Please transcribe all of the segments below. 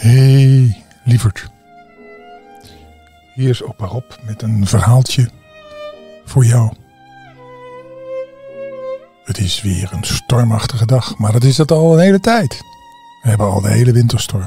Hey, lieverd. Hier is opa Rob met een verhaaltje voor jou. Het is weer een stormachtige dag, maar dat is het al een hele tijd. We hebben al de hele winterstorm.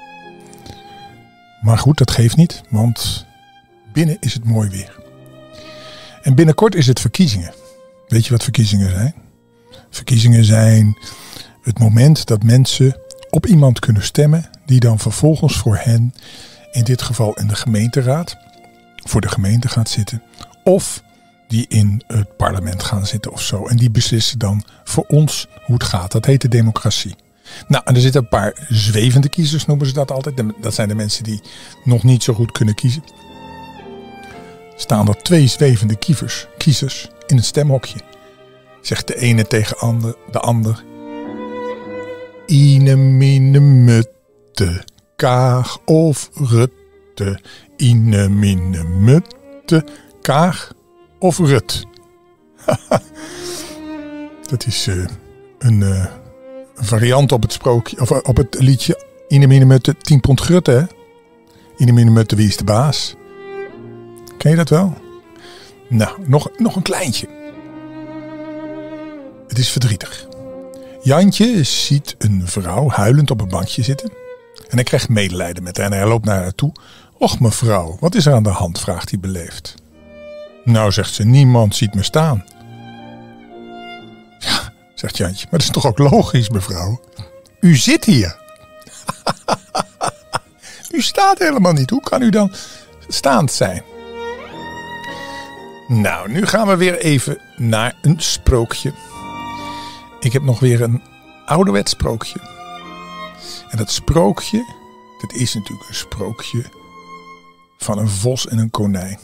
Maar goed, dat geeft niet, want binnen is het mooi weer. En binnenkort is het verkiezingen. Weet je wat verkiezingen zijn? Verkiezingen zijn het moment dat mensen op iemand kunnen stemmen die dan vervolgens voor hen, in dit geval in de gemeenteraad, voor de gemeente gaat zitten. Of die in het parlement gaan zitten of zo. En die beslissen dan voor ons hoe het gaat. Dat heet de democratie. Nou, en er zitten een paar zwevende kiezers, noemen ze dat altijd. Dat zijn de mensen die nog niet zo goed kunnen kiezen. Staan er 2 zwevende kiezers in het stemhokje. Zegt de ene tegen de ander. Ine, mine, mutte, Kaag of Rutte. Ine, mine, mutte, Kaag of Rut. Dat is een variant op het sprookje, of op het liedje Ine, mine, mutte, 10 pond grutte, hè? Ine, mine, mutte, wie is de baas? Ken je dat wel? Nou, nog een kleintje. Het is verdrietig. Jantje ziet een vrouw huilend op een bankje zitten. En hij krijgt medelijden met haar en hij loopt naar haar toe. Och mevrouw, wat is er aan de hand? Vraagt hij beleefd. Nou, zegt ze, niemand ziet me staan. Ja, zegt Jantje, maar dat is toch ook logisch, mevrouw? U zit hier. U staat helemaal niet. Hoe kan u dan staand zijn? Nou, nu gaan we weer even naar een sprookje. Ik heb nog weer een ouderwets sprookje. En dat sprookje, dat is natuurlijk een sprookje van een vos en een konijn.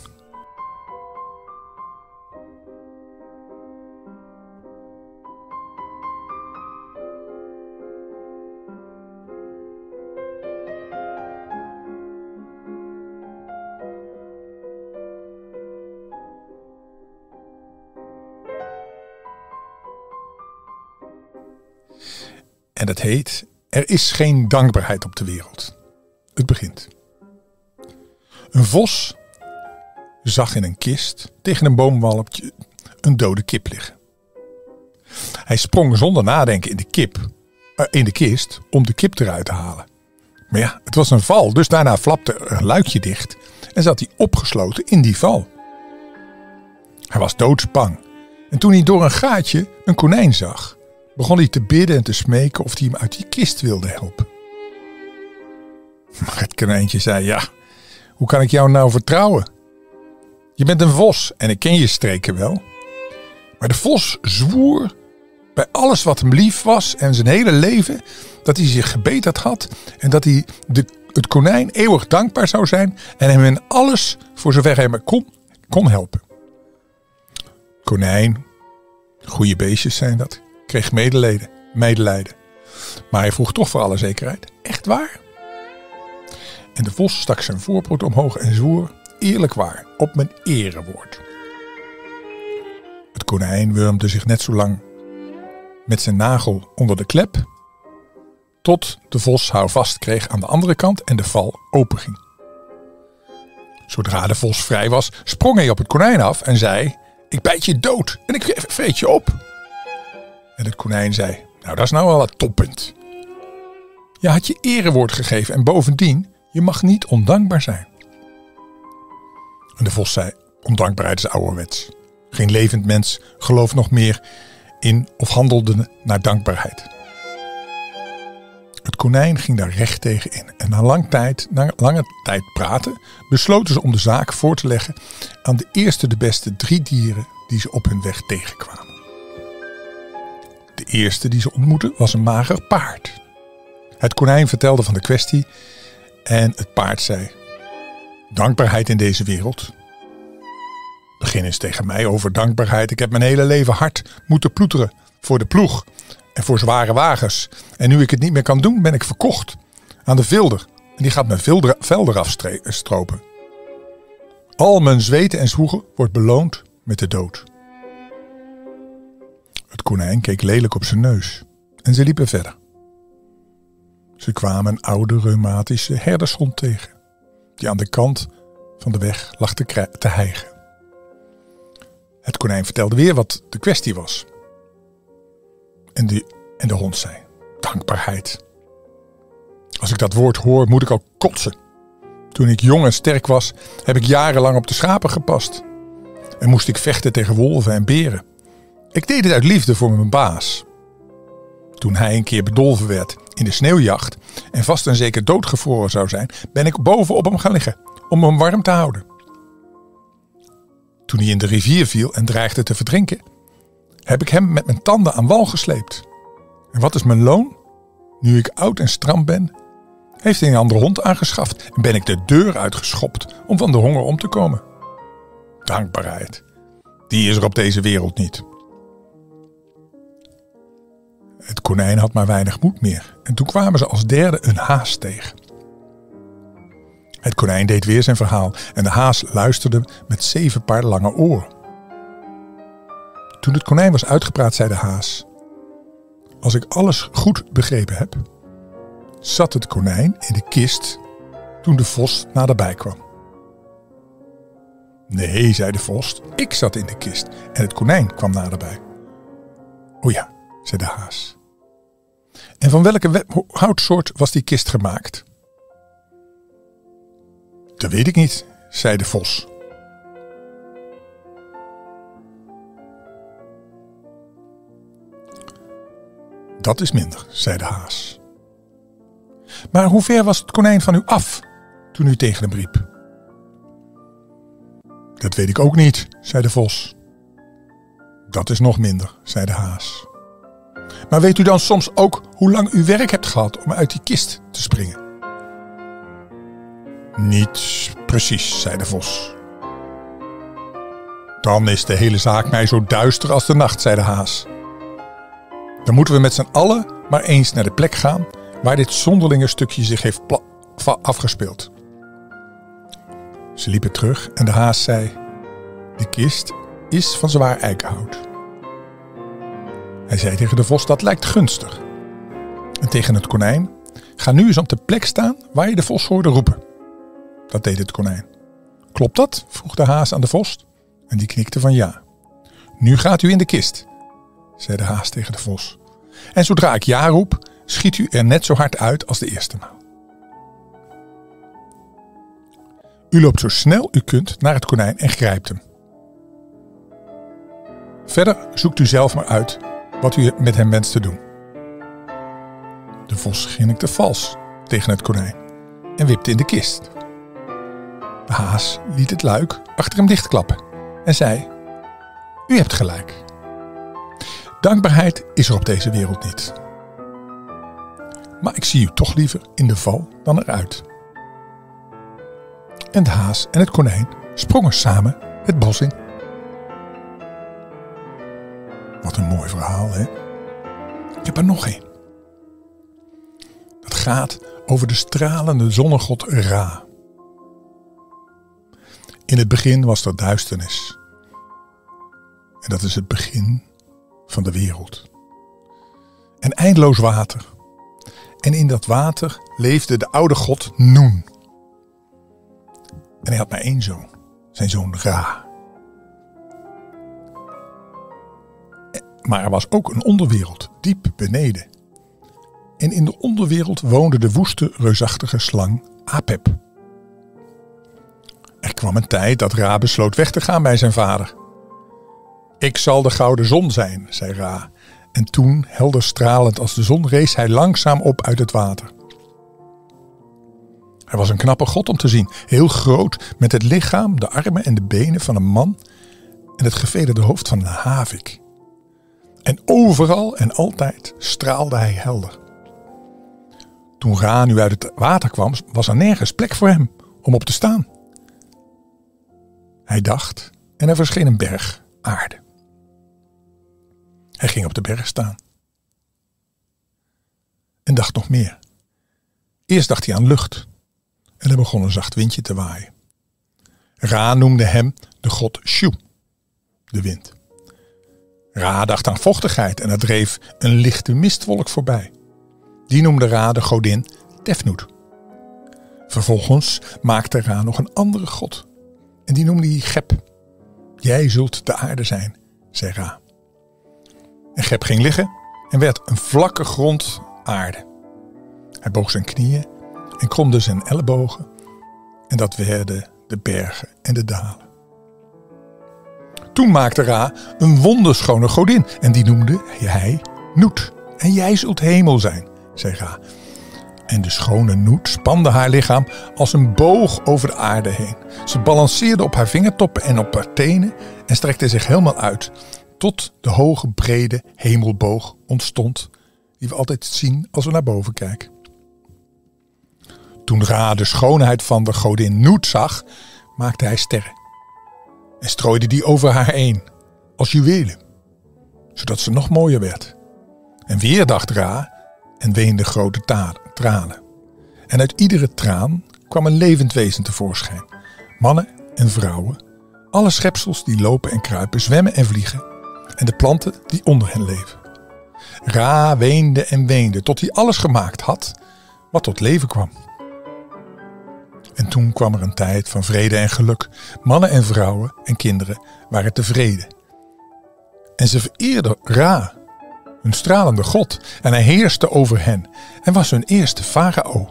En dat heet, er is geen dankbaarheid op de wereld. Het begint. Een vos zag in een kist tegen een boomwalpje een dode kip liggen. Hij sprong zonder nadenken in de kist om de kip eruit te halen. Maar ja, het was een val, dus daarna flapte er een luikje dicht en zat hij opgesloten in die val. Hij was doodsbang. En toen hij door een gaatje een konijn zag, begon hij te bidden en te smeken of hij hem uit die kist wilde helpen. Maar het konijntje zei, ja, hoe kan ik jou nou vertrouwen? Je bent een vos en ik ken je streken wel. Maar de vos zwoer bij alles wat hem lief was en zijn hele leven dat hij zich gebeterd had en dat hij het konijn eeuwig dankbaar zou zijn en hem in alles voor zover hij maar kon helpen. Konijn, goede beestjes zijn dat, kreeg medelijden. Maar hij vroeg toch voor alle zekerheid, echt waar? En de vos stak zijn voorpoot omhoog en zwoer, eerlijk waar, op mijn erewoord. Het konijn wurmde zich net zo lang met zijn nagel onder de klep, tot de vos houvast kreeg aan de andere kant en de val openging. Zodra de vos vrij was, sprong hij op het konijn af en zei, ik bijt je dood en ik vreet je op. En het konijn zei, nou dat is nou wel het toppunt. Je had je erewoord gegeven en bovendien, je mag niet ondankbaar zijn. En de vos zei, ondankbaarheid is ouderwets. Geen levend mens gelooft nog meer in of handelde naar dankbaarheid. Het konijn ging daar recht tegen in. En na lange tijd praten, besloten ze om de zaak voor te leggen aan de eerste de beste 3 dieren die ze op hun weg tegenkwamen. De eerste die ze ontmoetten was een mager paard. Het konijn vertelde van de kwestie en het paard zei, dankbaarheid in deze wereld. Begin eens tegen mij over dankbaarheid. Ik heb mijn hele leven hard moeten ploeteren voor de ploeg en voor zware wagens. En nu ik het niet meer kan doen, ben ik verkocht aan de vilder. En die gaat mijn velden afstropen. Al mijn zweten en zwoegen wordt beloond met de dood. Het konijn keek lelijk op zijn neus en ze liepen verder. Ze kwamen een oude reumatische herdershond tegen, die aan de kant van de weg lag te hijgen. Het konijn vertelde weer wat de kwestie was. En de hond zei: dankbaarheid. Als ik dat woord hoor, moet ik al kotsen. Toen ik jong en sterk was, heb ik jarenlang op de schapen gepast. En moest ik vechten tegen wolven en beren. Ik deed het uit liefde voor mijn baas. Toen hij een keer bedolven werd in de sneeuwjacht en vast en zeker doodgevroren zou zijn, ben ik bovenop hem gaan liggen om hem warm te houden. Toen hij in de rivier viel en dreigde te verdrinken, heb ik hem met mijn tanden aan wal gesleept. En wat is mijn loon? Nu ik oud en stram ben, heeft hij een andere hond aangeschaft en ben ik de deur uitgeschopt om van de honger om te komen. Dankbaarheid, die is er op deze wereld niet. Het konijn had maar weinig moed meer en toen kwamen ze als derde een haas tegen. Het konijn deed weer zijn verhaal en de haas luisterde met 7 paar lange oren. Toen het konijn was uitgepraat, zei de haas: als ik alles goed begrepen heb, zat het konijn in de kist toen de vos naderbij kwam. Nee, zei de vos, ik zat in de kist en het konijn kwam naderbij. O ja, zei de haas. En van welke houtsoort was die kist gemaakt? Dat weet ik niet, zei de vos. Dat is minder, zei de haas. Maar hoe ver was het konijn van u af toen u tegen hem riep? Dat weet ik ook niet, zei de vos. Dat is nog minder, zei de haas. Maar weet u dan soms ook hoe lang u werk hebt gehad om uit die kist te springen? Niet precies, zei de vos. Dan is de hele zaak mij zo duister als de nacht, zei de haas. Dan moeten we met z'n allen maar eens naar de plek gaan waar dit zonderlinge stukje zich heeft afgespeeld. Ze liepen terug en de haas zei: de kist is van zwaar eikenhout. Hij zei tegen de vos: dat lijkt gunstig. En tegen het konijn: ga nu eens op de plek staan waar je de vos hoorde roepen. Dat deed het konijn. Klopt dat? Vroeg de haas aan de vos. En die knikte van ja. Nu gaat u in de kist, zei de haas tegen de vos. En zodra ik ja roep, schiet u er net zo hard uit als de eerste maal. U loopt zo snel u kunt naar het konijn en grijpt hem. Verder zoekt u zelf maar uit wat u met hem wenst te doen. De vos grinnikte vals tegen het konijn en wipte in de kist. De haas liet het luik achter hem dichtklappen en zei: u hebt gelijk. Dankbaarheid is er op deze wereld niet. Maar ik zie u toch liever in de val dan eruit. En de haas en het konijn sprongen samen het bos in. Wat een mooi verhaal, hè? Ik heb er nog één. Dat gaat over de stralende zonnegod Ra. In het begin was er duisternis. En dat is het begin van de wereld. En eindeloos water. En in dat water leefde de oude god Noen. En hij had maar één zoon. Zijn zoon Ra. Maar er was ook een onderwereld, diep beneden. En in de onderwereld woonde de woeste, reusachtige slang Apep. Er kwam een tijd dat Ra besloot weg te gaan bij zijn vader. Ik zal de gouden zon zijn, zei Ra. En toen, helder stralend als de zon, rees hij langzaam op uit het water. Hij was een knappe god om te zien, heel groot, met het lichaam, de armen en de benen van een man en het gevederde hoofd van een havik. En overal en altijd straalde hij helder. Toen Ra nu uit het water kwam, was er nergens plek voor hem om op te staan. Hij dacht en er verscheen een berg aarde. Hij ging op de berg staan. En dacht nog meer. Eerst dacht hij aan lucht. En er begon een zacht windje te waaien. Ra noemde hem de god Shu, de wind. Ra dacht aan vochtigheid en er dreef een lichte mistwolk voorbij. Die noemde Ra de godin Tefnut. Vervolgens maakte Ra nog een andere god. En die noemde hij Geb. Jij zult de aarde zijn, zei Ra. En Geb ging liggen en werd een vlakke grond aarde. Hij boog zijn knieën en kromde zijn ellebogen. En dat werden de bergen en de dalen. Toen maakte Ra een wonderschone godin. En die noemde hij Nut. En jij zult hemel zijn, zei Ra. En de schone Nut spande haar lichaam als een boog over de aarde heen. Ze balanceerde op haar vingertoppen en op haar tenen en strekte zich helemaal uit. Tot de hoge, brede hemelboog ontstond, die we altijd zien als we naar boven kijken. Toen Ra de schoonheid van de godin Nut zag, maakte hij sterren. En strooide die over haar heen, als juwelen, zodat ze nog mooier werd. En weer dacht Ra en weende grote tranen. En uit iedere traan kwam een levend wezen tevoorschijn. Mannen en vrouwen, alle schepsels die lopen en kruipen, zwemmen en vliegen. En de planten die onder hen leven. Ra weende en weende tot hij alles gemaakt had wat tot leven kwam. En toen kwam er een tijd van vrede en geluk. Mannen en vrouwen en kinderen waren tevreden. En ze vereerden Ra, hun stralende god, en hij heerste over hen en was hun eerste farao.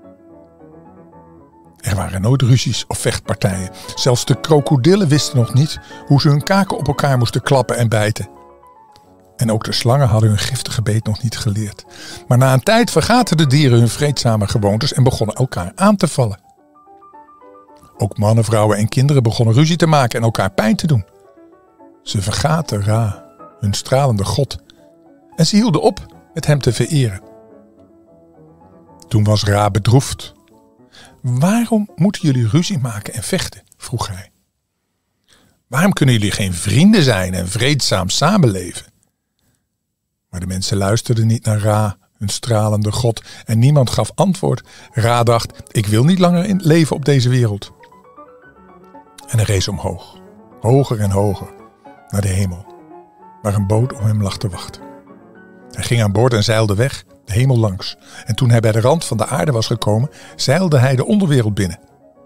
Er waren nooit ruzies of vechtpartijen. Zelfs de krokodillen wisten nog niet hoe ze hun kaken op elkaar moesten klappen en bijten. En ook de slangen hadden hun giftige beet nog niet geleerd. Maar na een tijd vergaten de dieren hun vreedzame gewoontes en begonnen elkaar aan te vallen. Ook mannen, vrouwen en kinderen begonnen ruzie te maken en elkaar pijn te doen. Ze vergaten Ra, hun stralende god, en ze hielden op met hem te vereren. Toen was Ra bedroefd. Waarom moeten jullie ruzie maken en vechten? Vroeg hij. Waarom kunnen jullie geen vrienden zijn en vreedzaam samenleven? Maar de mensen luisterden niet naar Ra, hun stralende god, en niemand gaf antwoord. Ra dacht, ik wil niet langer leven op deze wereld. En hij rees omhoog, hoger en hoger, naar de hemel, waar een boot om hem lag te wachten. Hij ging aan boord en zeilde weg, de hemel langs. En toen hij bij de rand van de aarde was gekomen, zeilde hij de onderwereld binnen.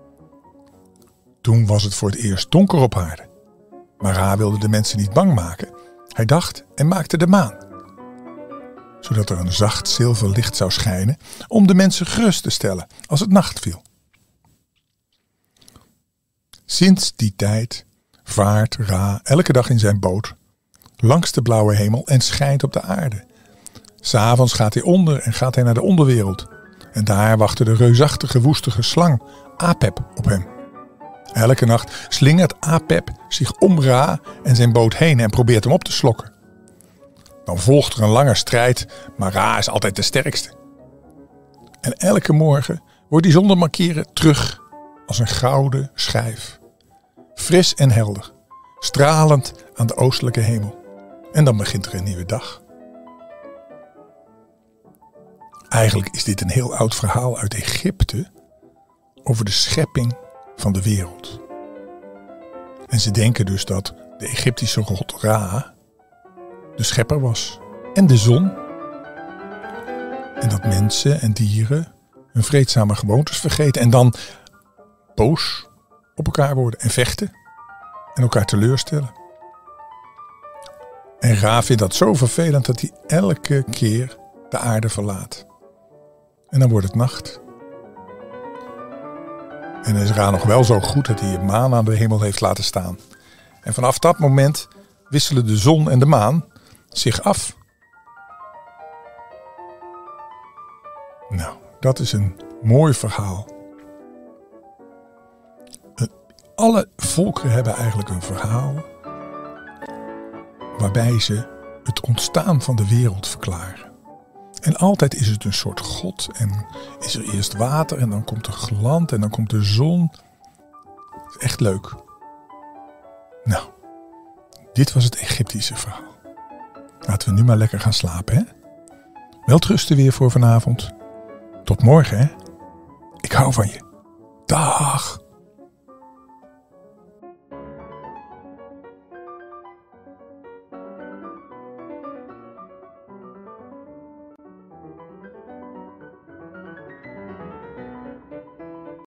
Toen was het voor het eerst donker op aarde. Maar Ra wilde de mensen niet bang maken. Hij dacht en maakte de maan, zodat er een zacht zilver licht zou schijnen om de mensen gerust te stellen als het nacht viel. Sinds die tijd vaart Ra elke dag in zijn boot langs de blauwe hemel en schijnt op de aarde. 'S Avonds gaat hij onder en gaat hij naar de onderwereld. En daar wachtte de reusachtige woestige slang Apep op hem. Elke nacht slingert Apep zich om Ra en zijn boot heen en probeert hem op te slokken. Dan volgt er een lange strijd, maar Ra is altijd de sterkste. En elke morgen wordt hij zonder markeren terug als een gouden schijf. Fris en helder, stralend aan de oostelijke hemel. En dan begint er een nieuwe dag. Eigenlijk is dit een heel oud verhaal uit Egypte over de schepping van de wereld. En ze denken dus dat de Egyptische god Ra de schepper was en de zon. En dat mensen en dieren hun vreedzame gewoontes vergeten en dan boos op elkaar worden en vechten en elkaar teleurstellen. En Ra vindt dat zo vervelend dat hij elke keer de aarde verlaat. En dan wordt het nacht. En is Ra nog wel zo goed dat hij een maan aan de hemel heeft laten staan. En vanaf dat moment wisselen de zon en de maan zich af. Nou, dat is een mooi verhaal. Alle volkeren hebben eigenlijk een verhaal waarbij ze het ontstaan van de wereld verklaren. En altijd is het een soort god en is er eerst water en dan komt er land en dan komt de zon. Het is echt leuk. Nou, dit was het Egyptische verhaal. Laten we nu maar lekker gaan slapen, hè? Welterusten weer voor vanavond. Tot morgen, hè? Ik hou van je. Dag!